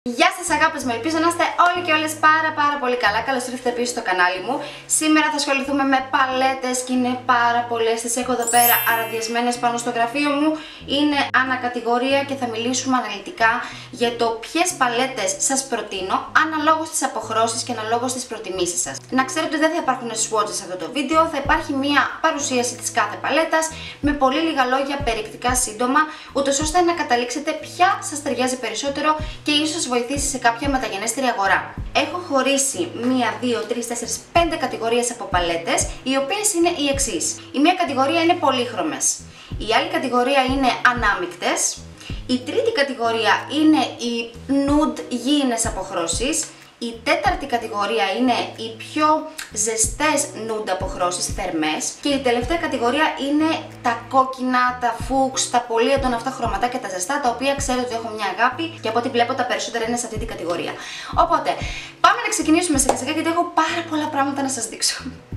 Γεια σας αγάπες μου, ελπίζω να είστε όλοι και όλες πάρα πολύ καλά. Καλώς ήρθατε επίσης στο κανάλι μου. Σήμερα θα ασχοληθούμε με παλέτες και είναι πάρα πολλές. Τις έχω εδώ πέρα αραδιασμένες πάνω στο γραφείο μου. Είναι ανακατηγορία και θα μιλήσουμε αναλυτικά για το ποιες παλέτες σας προτείνω αναλόγως της αποχρώσεις και αναλόγως της προτιμήσης σας. Να ξέρετε ότι δεν θα υπάρχουν swatches σε αυτό το βίντεο, θα υπάρχει μια παρουσίαση της κάθε παλέτας με πολύ λίγα λόγια, περιεκτικά, σύντομα, ούτως ώστε να καταλήξετε ποια σας ταιριάζει περισσότερο και ίσως βοηθήσει σε κάποια μεταγενέστερη αγορά. Έχω χωρίσει 1, 2, 3, 4, 5 κατηγορίες από παλέτες, οι οποίες είναι οι εξής. Η μία κατηγορία είναι πολύχρωμες, η άλλη κατηγορία είναι ανάμεικτες, η τρίτη κατηγορία είναι οι nude γήινες αποχρώσεις, η τέταρτη κατηγορία είναι οι πιο ζεστές nude αποχρώσεις, θερμές, και η τελευταία κατηγορία είναι τα κόκκινα, τα φούξ, τα πολύ έντονα αυτά χρωματάκια, τα ζεστά, τα οποία ξέρετε ότι έχω μια αγάπη και από ό,τι βλέπω τα περισσότερα είναι σε αυτή την κατηγορία. Οπότε, πάμε να ξεκινήσουμε σιγά σιγά γιατί έχω πάρα πολλά πράγματα να σας δείξω.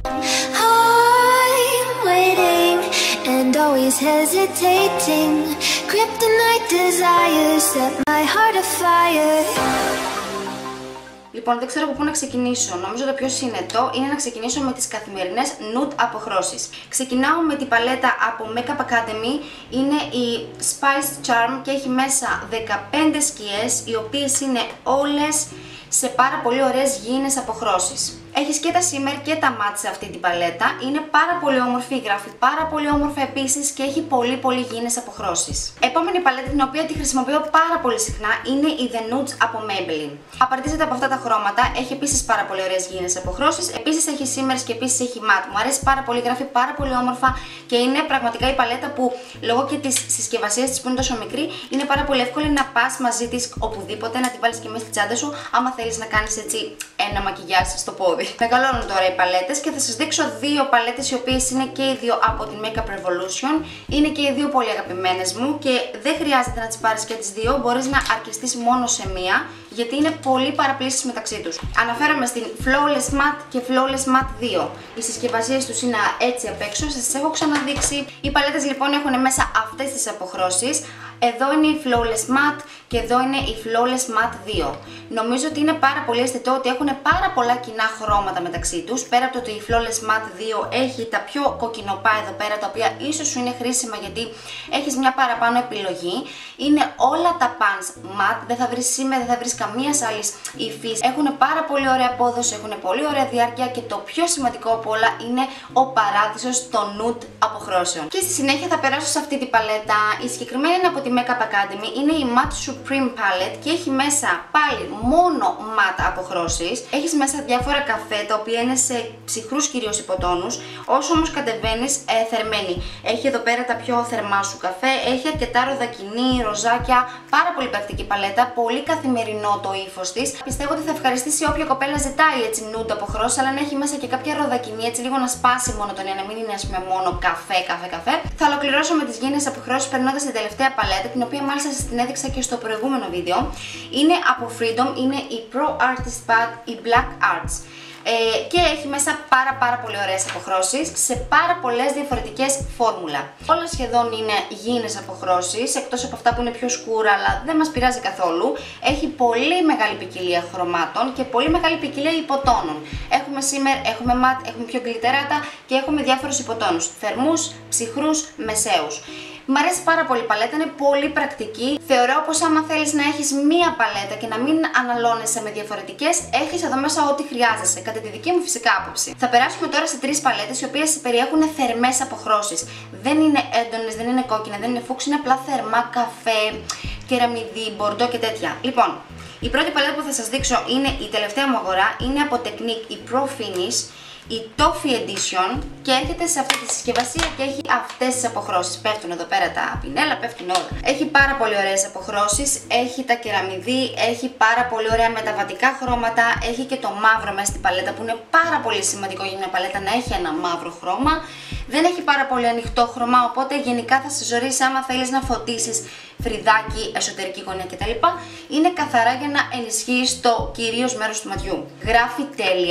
Λοιπόν, δεν ξέρω από πού να ξεκινήσω. Νομίζω το πιο συνετό είναι να ξεκινήσω με τις καθημερινές nude αποχρώσεις. Ξεκινάω με την παλέτα από Makeup Academy. Είναι η Spice Charm και έχει μέσα 15 σκιές, οι οποίες είναι όλες σε πάρα πολύ ωραίες γήινες αποχρώσεις. Έχεις και τα shimmer και τα matte σε αυτή την παλέτα. Είναι πάρα πολύ όμορφη, γράφει πάρα πολύ όμορφα επίσης και έχει πολύ γήινες αποχρώσεις. Επόμενη παλέτα, την οποία τη χρησιμοποιώ πάρα πολύ συχνά, είναι η The Nudes από Maybelline. Απαρτίζεται από αυτά τα χρώματα, έχει επίσης πάρα πολύ ωραίες γήινες αποχρώσεις. Επίσης έχει shimmers και επίσης έχει matte. Μου αρέσει πάρα πολύ, γράφει πάρα πολύ όμορφα και είναι πραγματικά η παλέτα που λόγω και της συσκευασίας της που είναι τόσο μικρή, είναι πάρα πολύ εύκολη να πας μαζί της οπουδήποτε, να τη βάλεις και μέσα στη τσάντα σου, άμα θέλεις να κάνεις έτσι ένα μακιγιάζ στο πόδι. Μεγαλώνουν τώρα οι παλέτες και θα σας δείξω δύο παλέτες οι οποίες είναι και οι δύο από την Makeup Revolution. Είναι και οι δύο πολύ αγαπημένες μου και δεν χρειάζεται να τις πάρεις και τις δύο, μπορείς να αρκεστείς μόνο σε μία, γιατί είναι πολύ παραπλήσεις μεταξύ τους. Αναφέρομαι στην Flawless Matte και Flawless Matte 2. Οι συσκευασίες τους είναι έτσι απ' έξω, σας τις έχω ξαναδείξει. Οι παλέτες λοιπόν έχουν μέσα αυτές τις αποχρώσεις. Εδώ είναι η Flawless Matte και εδώ είναι η Flawless Matte 2. Νομίζω ότι είναι πάρα πολύ αισθητό ότι έχουν πάρα πολλά κοινά χρώματα μεταξύ τους. Πέρα από το ότι η Flawless Matte 2 έχει τα πιο κοκκινοπά εδώ πέρα, τα οποία ίσως σου είναι χρήσιμα γιατί έχεις μια παραπάνω επιλογή. Είναι όλα τα pans matte, δεν θα βρεις σήμερα, δεν θα βρεις καμία άλλη υφή. Έχουν πάρα πολύ ωραία απόδοση, έχουν πολύ ωραία διάρκεια και το πιο σημαντικό από όλα είναι ο παράδεισος των nude αποχρώσεων. Και στη συνέχεια θα περάσω σε αυτή την παλέτα. Η συγκεκριμένη είναι από τη Makeup Academy, είναι η Matte Supreme Palette και έχει μέσα πάλι μόνο matte αποχρώσεις. Έχεις μέσα διάφορα καφέ, τα οποία είναι σε ψυχρούς κυρίως υποτόνους. Όσο όμως κατεβαίνεις, θερμαίνει. Έχει εδώ πέρα τα πιο θερμά σου καφέ, έχει αρκετά ροδακινή, ροζάκια, πάρα πολύ πρακτική παλέτα, πολύ καθημερινό το ύφος της. Πιστεύω ότι θα ευχαριστήσει όποια κοπέλα ζητάει έτσι nude αποχρώσεις, αλλά να έχει μέσα και κάποια ροδακινή, έτσι λίγο να σπάσει μόνο τον ένα, να μην είναι ας πούμε μόνο καφέ. Θα ολοκληρώσω με τις γήινες αποχρώσεις περνώντας την τελευταία παλέτα, την οποία μάλιστα σας την έδειξα και στο προηγούμενο βίντεο. Είναι από Freedom, είναι η Pro Artist Pad, η Black Arts. Και έχει μέσα πάρα πολύ ωραίες αποχρώσεις σε πάρα πολλές διαφορετικές φόρμουλα. Όλα σχεδόν είναι γήινες αποχρώσεις, εκτός από αυτά που είναι πιο σκούρα, αλλά δεν μας πειράζει καθόλου. Έχει πολύ μεγάλη ποικιλία χρωμάτων και πολύ μεγάλη ποικιλία υποτόνων. Έχουμε shimmer, έχουμε matte, έχουμε πιο γκλιτεράτα και έχουμε διάφορους υποτόνους, θερμούς, ψυχρούς, μεσαίους. Μ' αρέσει πάρα πολύ η παλέτα, είναι πολύ πρακτική. Θεωρώ πως άμα θέλεις να έχεις μία παλέτα και να μην αναλώνεσαι με διαφορετικές, έχεις εδώ μέσα ό,τι χρειάζεσαι, κατά τη δική μου φυσικά άποψη. Θα περάσουμε τώρα σε τρεις παλέτες, οι οποίες περιέχουν θερμές αποχρώσεις. Δεν είναι έντονες, δεν είναι κόκκινα, δεν είναι φούξ, είναι απλά θερμά καφέ, κεραμιδί, μπορντό και τέτοια. Λοιπόν, η πρώτη παλέτα που θα σας δείξω είναι η τελευταία μου αγορά, είναι από Technique, η Pro Finish, η Toffee Edition, και έρχεται σε αυτή τη συσκευασία και έχει αυτές τις αποχρώσεις. Πέφτουν εδώ πέρα τα πινέλα, πέφτουν όλα. Έχει πάρα πολύ ωραίες αποχρώσεις, έχει τα κεραμιδί, έχει πάρα πολύ ωραία μεταβατικά χρώματα, έχει και το μαύρο μέσα στην παλέτα που είναι πάρα πολύ σημαντικό για μια παλέτα να έχει ένα μαύρο χρώμα. Δεν έχει πάρα πολύ ανοιχτό χρώμα, οπότε γενικά θα σε ζωρίσει άμα θέλεις να φωτίσεις φρυδάκι, εσωτερική γωνία κτλ. Είναι καθαρά για να ενισχύεις το κυρίως μέρος του ματιού. Γράφει τέλεια,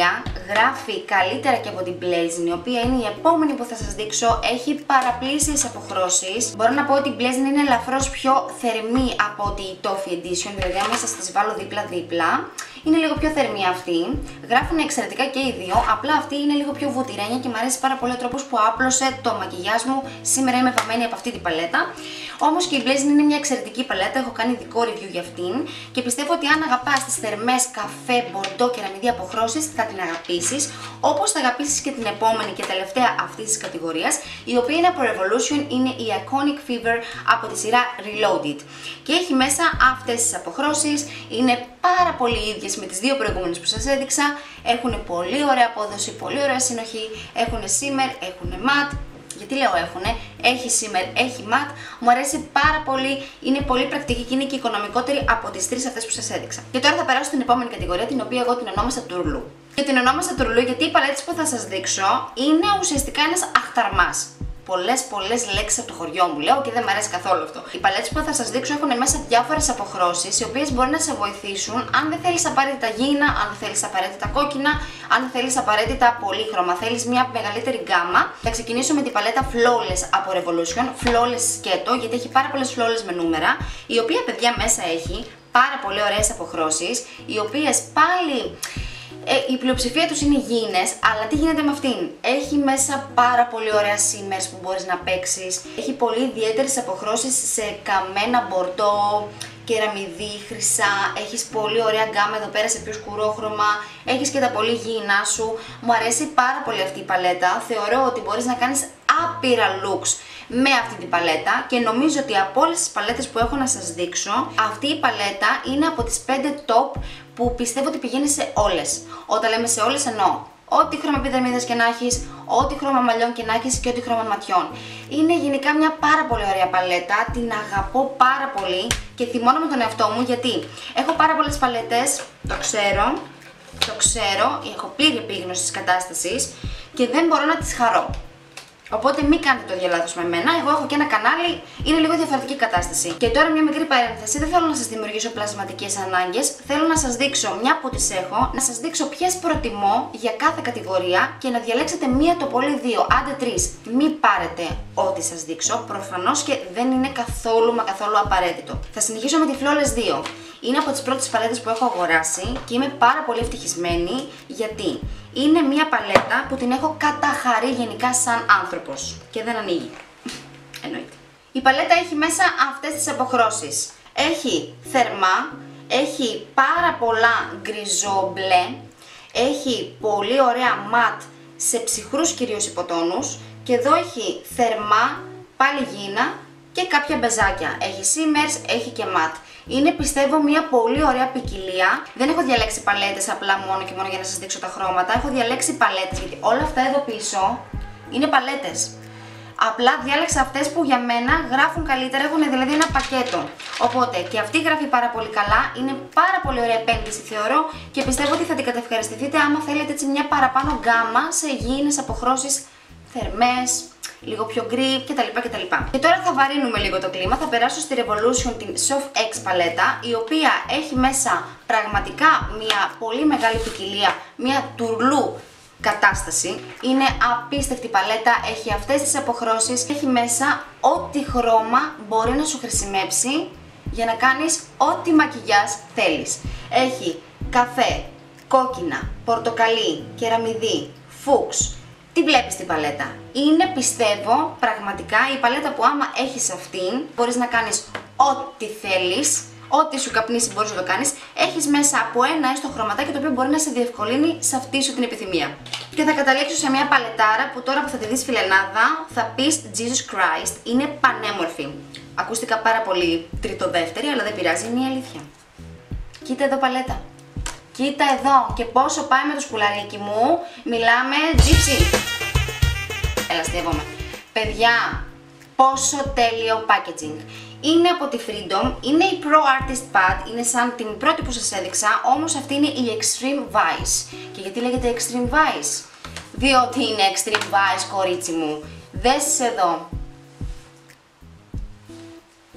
γράφει καλύτερα και από την Blazin, η οποία είναι η επόμενη που θα σας δείξω. Έχει παραπλήσιες αποχρώσεις. Μπορώ να πω ότι η Blazin είναι ελαφρώς πιο θερμή από ότι η Toffee Edition, δηλαδή άμα σας τις βάλω δίπλα-δίπλα, είναι λίγο πιο θερμή αυτή. Γράφουν εξαιρετικά και οι δύο, απλά αυτή είναι λίγο πιο βουτυρένια και μου αρέσει πάρα πολύ ο τρόπος που άπλωσε το μακιγιάζ μου. Σήμερα είμαι βαμμένη από αυτή την παλέτα. Όμως και η Blazin είναι μια εξαιρετική παλέτα, έχω κάνει ειδικό review για αυτήν και πιστεύω ότι αν αγαπάς τις θερμές καφέ, μπορντό, κεραμιδί αποχρώσεις θα την αγαπήσεις, όπως θα αγαπήσεις και την επόμενη και τελευταία αυτής της κατηγορίας, η οποία είναι από Revolution, είναι η Iconic Fever από τη σειρά Reloaded και έχει μέσα αυτές τις αποχρώσεις, είναι πάρα πολύ ίδιες με τις δύο προηγούμενες που σας έδειξα, έχουν πολύ ωραία απόδοση, πολύ ωραία συνοχή, έχουν shimmer, έχουν matte. Γιατί λέω έχουνε, έχει shimmer, έχει matte, μου αρέσει πάρα πολύ, είναι πολύ πρακτική και είναι και οικονομικότερη από τις τρεις αυτές που σας έδειξα. Και τώρα θα περάσω στην επόμενη κατηγορία, την οποία εγώ την ονόμασα τουρλού. Και την ονόμασα τουρλού γιατί οι παλέτες που θα σας δείξω είναι ουσιαστικά ένας αχταρμάς. Πολλές λέξεις από το χωριό μου λέω και δεν μου αρέσει καθόλου αυτό. Οι παλέτες που θα σας δείξω έχουν μέσα διάφορες αποχρώσεις, οι οποίες μπορεί να σε βοηθήσουν αν δεν θέλεις απαραίτητα γήινα, αν δεν θέλεις απαραίτητα κόκκινα, αν δεν θέλεις απαραίτητα πολύχρωμα, θέλεις μια μεγαλύτερη γκάμα. Θα ξεκινήσω με την παλέτα Flawless από Revolution, Flawless σκέτο, γιατί έχει πάρα πολλές flawless με νούμερα, η οποία παιδιά μέσα έχει πάρα πολύ ωραίες αποχρώσεις, οι οποίες πάλι η πλειοψηφία τους είναι γήινες, αλλά τι γίνεται με αυτήν? Έχει μέσα πάρα πολύ ωραία shimmers που μπορείς να παίξεις, έχει πολύ ιδιαίτερες αποχρώσεις σε καμένα μπορντό, κεραμιδί, χρυσά, έχεις πολύ ωραία γκάμα εδώ πέρα σε πιο σκουρόχρωμα, έχεις και τα πολύ γήινά σου. Μου αρέσει πάρα πολύ αυτή η παλέτα, θεωρώ ότι μπορείς να κάνεις άπειρα looks με αυτή την παλέτα και νομίζω ότι από όλες τις παλέτες που έχω να σας δείξω, αυτή η παλέτα είναι από τις 5 top που πιστεύω ότι πηγαίνει σε όλες. Όταν λέμε σε όλες εννοώ ό,τι χρώμα επιδερμίδας και να έχεις, ό,τι χρώμα μαλλιών και να έχεις και ό,τι χρώμα ματιών. Είναι γενικά μια πάρα πολύ ωραία παλέτα, την αγαπώ πάρα πολύ και θυμώνω με τον εαυτό μου γιατί έχω πάρα πολλές παλέτες, το ξέρω, έχω πλήρη επίγνωση της κατάστασης και δεν μπορώ να τις χαρώ. Οπότε μην κάνετε το ίδιο λάθος με μένα. Εγώ έχω και ένα κανάλι, είναι λίγο διαφορετική κατάσταση. Και τώρα μια μικρή παρένθεση, δεν θέλω να σας δημιουργήσω πλασματικές ανάγκες. Θέλω να σας δείξω μια που τις έχω, να σας δείξω ποιες προτιμώ για κάθε κατηγορία και να διαλέξετε μία το πολύ δύο, άντε τρεις. Μην πάρετε ό,τι σας δείξω, προφανώς και δεν είναι καθόλου μα καθόλου απαραίτητο. Θα συνεχίσω με τη Flawless 2. Είναι από τις πρώτες παλέτες που έχω αγοράσει και είμαι πάρα πολύ ευτυχισμένη γιατί είναι μια παλέτα που την έχω καταχαρεί γενικά σαν άνθρωπος και δεν ανοίγει. Εννοείται. Η παλέτα έχει μέσα αυτές τις αποχρώσεις. Έχει θερμά, έχει πάρα πολλά γκριζό μπλε, έχει πολύ ωραία ματ σε ψυχρούς κυρίως υποτόνους και εδώ έχει θερμά, πάλι γήινα και κάποια μπεζάκια. Έχει shimmers, έχει και matte. Είναι πιστεύω μια πολύ ωραία ποικιλία. Δεν έχω διαλέξει παλέτες απλά μόνο και μόνο για να σας δείξω τα χρώματα. Έχω διαλέξει παλέτες γιατί όλα αυτά εδώ πίσω είναι παλέτες. Απλά διάλεξα αυτές που για μένα γράφουν καλύτερα, έχουν δηλαδή ένα πακέτο. Οπότε και αυτή γράφει πάρα πολύ καλά, είναι πάρα πολύ ωραία επένδυση θεωρώ και πιστεύω ότι θα την κατευχαριστηθείτε άμα θέλετε έτσι μια παραπάνω γκάμα σε γήινες αποχρώσεις, θερμές, λίγο πιο γκρι κτλ. Και τώρα θα βαρύνουμε λίγο το κλίμα, θα περάσω στη Revolution την Soft X παλέτα, η οποία έχει μέσα πραγματικά μια πολύ μεγάλη ποικιλία, μια τουρλού κατάσταση. Είναι απίστευτη παλέτα, έχει αυτές τις αποχρώσεις, έχει μέσα ό,τι χρώμα μπορεί να σου χρησιμεύσει για να κάνεις ό,τι μακιγιάζ θέλεις. Έχει καφέ, κόκκινα, πορτοκαλί, κεραμιδί, φούξ. Τι βλέπεις την παλέτα? Είναι πιστεύω πραγματικά η παλέτα που άμα έχεις αυτήν μπορείς να κάνεις ό,τι θέλεις, ό,τι σου καπνίσει μπορείς να το κάνεις. Έχεις μέσα από ένα έστω χρωματάκι το οποίο μπορεί να σε διευκολύνει σε αυτή σου την επιθυμία. Και θα καταλήξω σε μια παλετάρα που τώρα που θα τη δεις φιλενάδα θα πεις Jesus Christ, είναι πανέμορφη. Ακούστηκα πάρα πολύ τριτοδεύτερη αλλά δεν πειράζει, είναι η αλήθεια. Κοίτα εδώ παλέτα. Κοίτα εδώ και πόσο πάει με το σκουλαρίκι μου, μιλάμε gypsy. Έλα αστείευομαι. Παιδιά, πόσο τέλειο packaging. Είναι από τη Freedom, είναι η Pro Artist Pad, είναι σαν την πρώτη που σας έδειξα, όμως αυτή είναι η Extreme Vice. Και γιατί λέγεται Extreme Vice? Διότι είναι Extreme Vice, κορίτσι μου. Δες εδώ.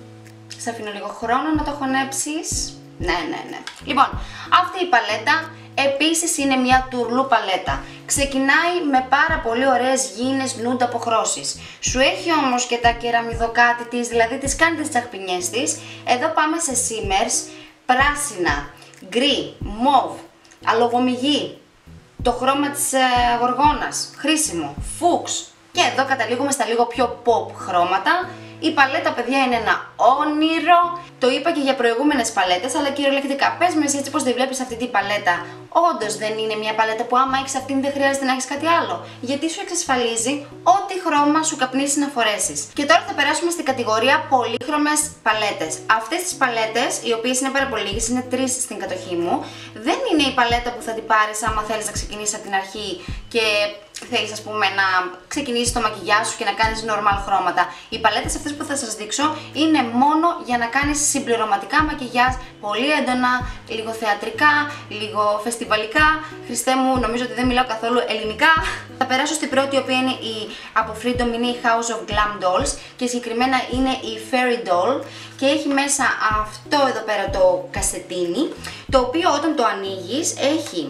Σ' αφήνω λίγο χρόνο να το χωνέψεις. Ναι. Λοιπόν, αυτή η παλέτα Επίσης είναι μια τουρλού παλέτα. Ξεκινάει με πάρα πολύ ωραίες γήινες nude αποχρώσεις. Σου έχει όμως και τα κεραμιδοκάτι της, δηλαδή τις κάνει τις τσαχπινιές της. Εδώ πάμε σε shimmers, πράσινα, γκρι, μοβ, αλογομυγή, το χρώμα της γοργόνας, χρήσιμο, φούξ. Και εδώ καταλήγουμε στα λίγο πιο pop χρώματα. Η παλέτα, παιδιά, είναι ένα όνειρο. Το είπα και για προηγούμενες παλέτες, αλλά κυριολεκτικά. Πες με εσύ έτσι πως δεν βλέπεις αυτή την παλέτα. Όντως δεν είναι μια παλέτα που άμα έχεις αυτήν δεν χρειάζεται να έχεις κάτι άλλο. Γιατί σου εξασφαλίζει ό,τι χρώμα σου καπνίσει να φορέσεις. Και τώρα θα περάσουμε στην κατηγορία πολύχρωμες παλέτες. Αυτές τις παλέτες, οι οποίες είναι πάρα πολύ λίγες, είναι 3 στην κατοχή μου, δεν είναι η παλέτα που θα την πάρεις άμα θέλεις να ξεκινήσεις από την αρχή και θέλεις, ας πούμε, να ξεκινήσεις το μακιγιάζ σου και να κάνεις normal χρώματα. Οι παλέτες αυτές που θα σας δείξω είναι μόνο για να κάνεις συμπληρωματικά μακιγιάζ, πολύ έντονα, λίγο θεατρικά, λίγο φεστιβαλικά. Χριστέ μου, νομίζω ότι δεν μιλάω καθόλου ελληνικά. Θα περάσω στην πρώτη, η οποία είναι η από Freedom, είναι η House of Glam Dolls και συγκεκριμένα είναι η Fairy Doll και έχει μέσα αυτό εδώ πέρα το κασετίνι, το οποίο όταν το ανοίγεις έχει...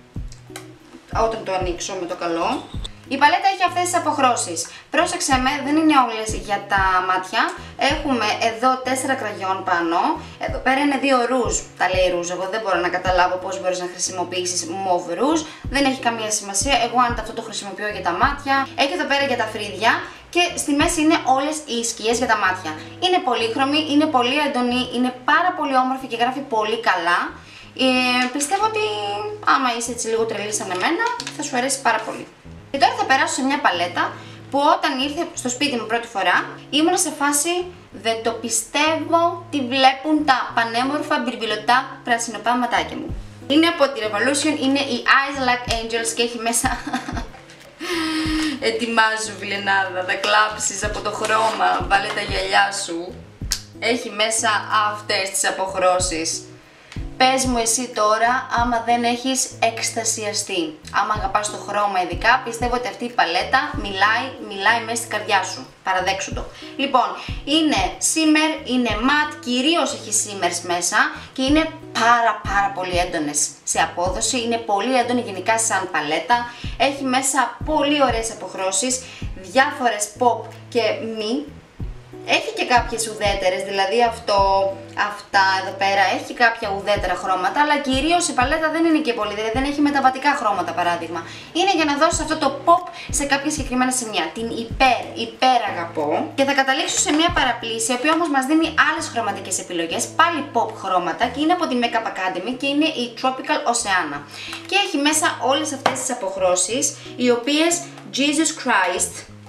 Όταν το ανοίξω με το καλό, η παλέτα έχει αυτές τις αποχρώσεις. Πρόσεξε με, δεν είναι όλες για τα μάτια. Έχουμε εδώ 4 κραγιόν πάνω. Εδώ πέρα είναι 2 ρούζ. Τα λέει ρούζ, εγώ δεν μπορώ να καταλάβω πώς μπορείς να χρησιμοποιήσεις μοβ ρούζ. Δεν έχει καμία σημασία, εγώ αν αυτό το χρησιμοποιώ για τα μάτια. Έχει εδώ πέρα για τα φρύδια. Και στη μέση είναι όλες οι σκιές για τα μάτια. Είναι πολύχρωμη, είναι πολύ έντονη, είναι πάρα πολύ όμορφη και γράφει πολύ καλά. Πιστεύω ότι άμα είσαι έτσι λίγο τρελή σαν εμένα θα σου αρέσει πάρα πολύ. Και τώρα θα περάσω σε μια παλέτα που όταν ήρθε στο σπίτι μου πρώτη φορά ήμουν σε φάση δεν το πιστεύω τι βλέπουν τα πανέμορφα μπιρμπιλωτά πρασινοπά ματάκια μου. Είναι από τη Revolution, είναι η Eyes Like Angels και έχει μέσα... Ετοιμάζω βιλενάδα, θα κλάψεις από το χρώμα, βάλε τα γυαλιά σου. Έχει μέσα αυτές τις αποχρώσεις. Πες μου εσύ τώρα άμα δεν έχεις εκστασιαστεί. Άμα αγαπάς το χρώμα ειδικά, πιστεύω ότι αυτή η παλέτα μιλάει μέσα στην καρδιά σου. Παραδέξου το. Λοιπόν, είναι shimmer, είναι matte, κυρίως έχει shimmers μέσα και είναι πάρα πολύ έντονες σε απόδοση. Είναι πολύ έντονη γενικά σαν παλέτα. Έχει μέσα πολύ ωραίες αποχρώσεις, διάφορες pop και μη. Έχει και κάποιες ουδέτερες, δηλαδή αυτά εδώ πέρα έχει κάποια ουδέτερα χρώματα, αλλά κυρίως η παλέτα δεν είναι και πολύ, δηλαδή δεν έχει μεταβατικά χρώματα παράδειγμα. Είναι για να δώσεις αυτό το pop σε κάποια συγκεκριμένα σημεία. Την υπέρ αγαπώ και θα καταλήξω σε μια παραπλήση, η οποία όμως μας δίνει άλλες χρωματικές επιλογές, πάλι pop χρώματα και είναι από τη Makeup Academy και είναι η Tropical Oceana. Και έχει μέσα όλες αυτές τις αποχρώσεις, οι οποίες Jesus Christ.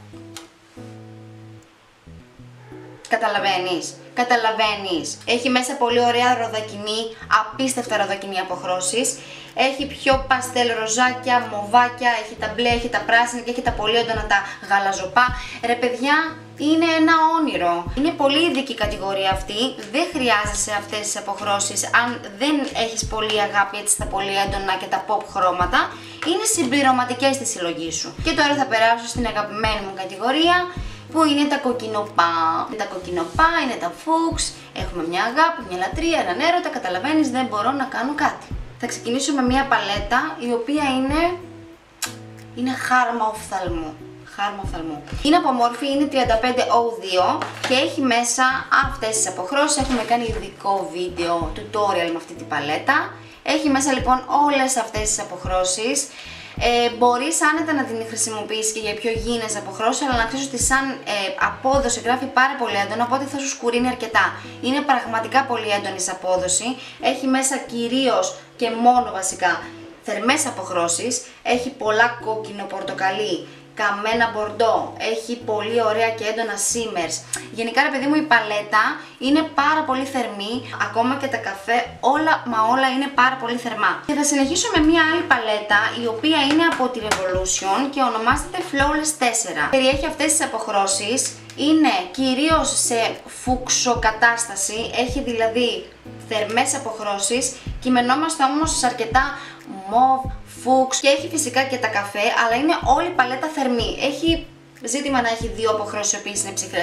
Καταλαβαίνεις. Έχει μέσα πολύ ωραία ροδακινή, απίστευτα ροδακινή αποχρώσεις. Έχει πιο παστέλ ροζάκια, μοβάκια, έχει τα μπλε, έχει τα πράσινα και έχει τα πολύ έντονα τα γαλαζοπά. Ρε παιδιά, είναι ένα όνειρο. Είναι πολύ ειδική κατηγορία αυτή, δεν χρειάζεσαι αυτές τις αποχρώσεις αν δεν έχεις πολύ αγάπη έτσι στα πολύ έντονα και τα pop χρώματα. Είναι συμπληρωματικές στη συλλογή σου. Και τώρα θα περάσω στην αγαπημένη μου κατηγορία, που είναι τα κοκκινοπά. Τα κοκκινοπά είναι τα φούξ, έχουμε μια αγάπη, μια λατρεία, έναν έρωτα, καταλαβαίνεις, δεν μπορώ να κάνω κάτι. Θα ξεκινήσω με μια παλέτα η οποία είναι χάρμα οφθαλμού. Είναι από Morphe, είναι 3502 και έχει μέσα αυτές τις αποχρώσεις. Έχουμε κάνει ειδικό βίντεο tutorial με αυτή την παλέτα. Έχει μέσα λοιπόν όλες αυτές τις αποχρώσεις. Μπορείς άνετα να την χρησιμοποιήσεις και για πιο γήινες αποχρώσεις, αλλά να ξέρεις ότι σαν απόδοση γράφει πάρα πολύ έντονα, οπότε θα σου σκουρίνει αρκετά. Είναι πραγματικά πολύ έντονη σε απόδοση. Έχει μέσα κυρίως και μόνο βασικά θερμές αποχρώσεις. Έχει πολλά κόκκινο, πορτοκαλί, καμένα μπορντό, έχει πολύ ωραία και έντονα shimmers. Γενικά ρε παιδί μου η παλέτα είναι πάρα πολύ θερμή, ακόμα και τα καφέ, όλα είναι πάρα πολύ θερμά. Και θα συνεχίσω με μια άλλη παλέτα η οποία είναι από τη Revolution και ονομάζεται Flawless 4. Περιέχει αυτές τις αποχρώσεις, είναι κυρίως σε φουξοκατάσταση, έχει δηλαδή θερμές αποχρώσεις, κειμενόμαστε όμως σε αρκετά mauve, φούξ και έχει φυσικά και τα καφέ, αλλά είναι όλη η παλέτα θερμή. Έχει ζήτημα να έχει δύο αποχρώσεις οι οποίες είναι ψυχρές.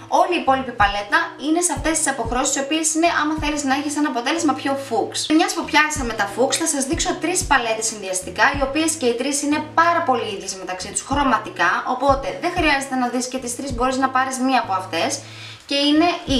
Όλη η υπόλοιπη παλέτα είναι σε αυτές τις αποχρώσεις, οι οποίες είναι, άμα θέλεις να έχεις ένα αποτέλεσμα πιο φούξ. Μιας που πιάσαμε τα φούξ, θα σας δείξω 3 παλέτες συνδυαστικά, οι οποίες και οι 3 είναι πάρα πολύ ίδιες μεταξύ τους χρωματικά, οπότε δεν χρειάζεται να δεις και τις 3, μπορείς να πάρεις μία από αυτές. Και είναι η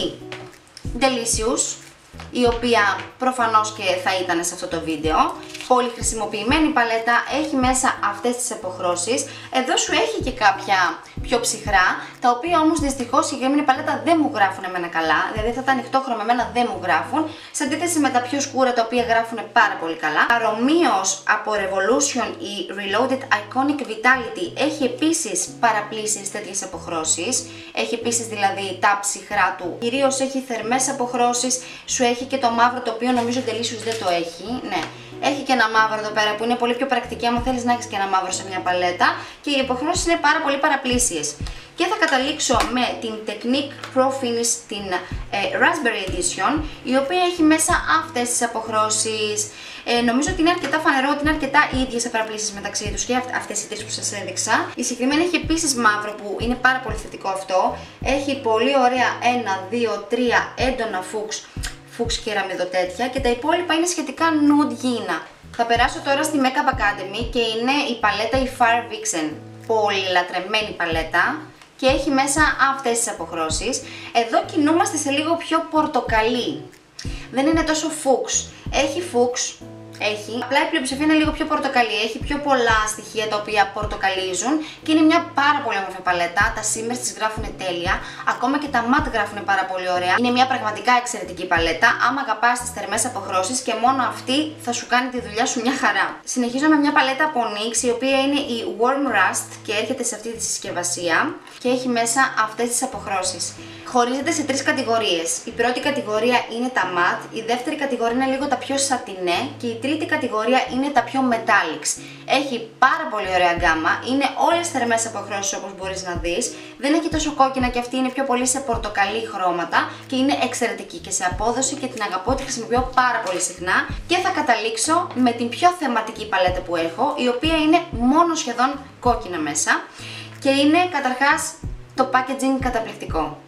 Delicious, η οποία προφανώς και θα ήταν σε αυτό το βίντεο. Πολύ χρησιμοποιημένη παλέτα, έχει μέσα αυτές τις αποχρώσεις. Εδώ σου έχει και κάποια πιο ψυχρά, τα οποία όμως δυστυχώς η συγκεκριμένη παλέτα δεν μου γράφουν εμένα καλά. Δηλαδή αυτά τα ανοιχτόχρωμα εμένα δεν μου γράφουν, σε αντίθεση με τα πιο σκούρα, τα οποία γράφουν πάρα πολύ καλά. Παρομοίως από Revolution, η Reloaded Iconic Vitality έχει επίσης παραπλήσεις τέτοιες αποχρώσεις. Έχει επίσης δηλαδή τα ψυχρά του, κυρίως έχει θερμές αποχρώσεις, σου έχει και το μαύρο, το οποίο νομίζω Delicious δεν το έχει. Ναι. Έχει και ένα μαύρο εδώ πέρα που είναι πολύ πιο πρακτική άμα θέλεις να έχεις και ένα μαύρο σε μια παλέτα, και οι αποχρώσεις είναι πάρα πολύ παραπλήσιες. Και θα καταλήξω με την Technique Pro Finish, την Raspberry Edition, η οποία έχει μέσα αυτές τις αποχρώσεις. Νομίζω ότι είναι αρκετά φανερό, ότι είναι αρκετά ίδιες οι παραπλήσεις μεταξύ τους και αυτές οι 3 που σας έδειξα. Η συγκεκριμένη έχει επίσης μαύρο, που είναι πάρα πολύ θετικό αυτό. Έχει πολύ ωραία 1, 2, 3 έντονα φούξ και ραμίδο τέτοια, και τα υπόλοιπα είναι σχετικά nude γήινα. Θα περάσω τώρα στη Makeup Academy και είναι η παλέτα η Fire Vixen. Πολύ λατρεμένη παλέτα και έχει μέσα αυτές τις αποχρώσεις. Εδώ κινούμαστε σε λίγο πιο πορτοκαλί. Δεν είναι τόσο φούξ. Έχει φούξ. Απλά η πλειοψηφία είναι λίγο πιο πορτοκαλί, έχει πιο πολλά στοιχεία τα οποία πορτοκαλίζουν και είναι μια πάρα πολύ όμορφη παλέτα. Τα shimmers της γράφουν τέλεια, ακόμα και τα matte γράφουν πάρα πολύ ωραία. Είναι μια πραγματικά εξαιρετική παλέτα. Άμα αγαπάς τις θερμές αποχρώσεις, και μόνο αυτή θα σου κάνει τη δουλειά σου μια χαρά. Συνεχίζω με μια παλέτα από NYX, η οποία είναι η Warm Rust και έρχεται σε αυτή τη συσκευασία και έχει μέσα αυτές τις αποχρώσεις. Χωρίζεται σε 3 κατηγορίες. Η πρώτη κατηγορία είναι τα matte, η δεύτερη κατηγορία είναι λίγο τα πιο σατινέ και η τρίτη κατηγορία είναι τα πιο metallics. Έχει πάρα πολύ ωραία γκάμα, είναι όλες θερμές αποχρώσεις όπως μπορείς να δεις, δεν έχει τόσο κόκκινα και αυτή είναι πιο πολύ σε πορτοκαλί χρώματα και είναι εξαιρετική και σε απόδοση και την αγαπώ, τη χρησιμοποιώ πάρα πολύ συχνά. Και θα καταλήξω με την πιο θεματική παλέτα που έχω, η οποία είναι μόνο σχεδόν κόκκινα μέσα και είναι καταρχάς το packaging καταπληκτικό.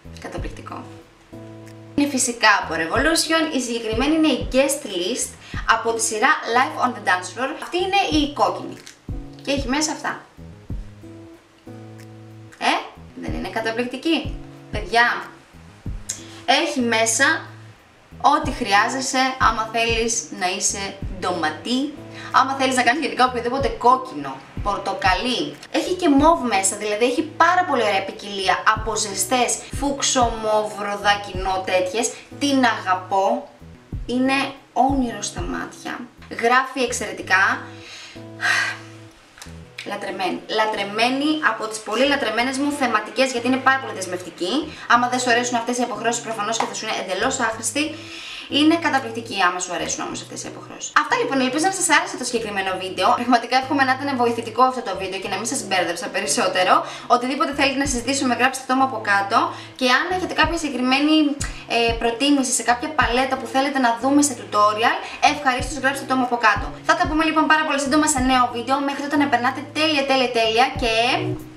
Είναι φυσικά από Revolution, η συγκεκριμένη είναι η Guest List από τη σειρά Live on the Dance Floor. Αυτή είναι η κόκκινη και έχει μέσα αυτά. Δεν είναι καταπληκτική, παιδιά? Έχει μέσα ό,τι χρειάζεσαι άμα θέλεις να είσαι ντοματί, άμα θέλεις να κάνεις γενικά οποιοδήποτε κόκκινο, πορτοκαλί. Έχει και μόβ μέσα, δηλαδή έχει πάρα πολύ ωραία ποικιλία από ζεστές, φούξο, μόβ, ροδακινό, τέτοιες. Την αγαπώ, είναι όνειρο στα μάτια, γράφει εξαιρετικά. Λατρεμένη από τις πολύ λατρεμένες μου θεματικές, γιατί είναι πάρα πολύ δεσμευτική. Άμα δεν σου αρέσουν αυτές οι αποχρώσεις, προφανώς και θα σου είναι εντελώς άχρηστη. Είναι καταπληκτική άμα σου αρέσουν όμως αυτές οι αποχρώσεις. Αυτά λοιπόν, ελπίζω να σας άρεσε το συγκεκριμένο βίντεο. Πραγματικά εύχομαι να ήταν βοηθητικό αυτό το βίντεο και να μην σας μπέρδεψα περισσότερο. Οτιδήποτε θέλετε να συζητήσουμε, γράψτε το μου από κάτω. Και αν έχετε κάποια συγκεκριμένη προτίμηση σε κάποια παλέτα που θέλετε να δούμε σε tutorial, ευχαρίστως γράψτε το μου από κάτω. Θα τα πούμε λοιπόν πάρα πολύ σύντομα σε νέο βίντεο. Μέχρι τότε να περνάτε τέλεια και